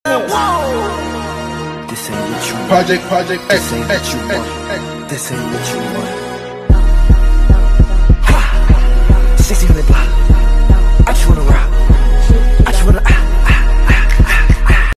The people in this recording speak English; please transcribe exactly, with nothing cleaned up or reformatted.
This ain't what you want. Project, project, this ain't what you want. This ain't what you want.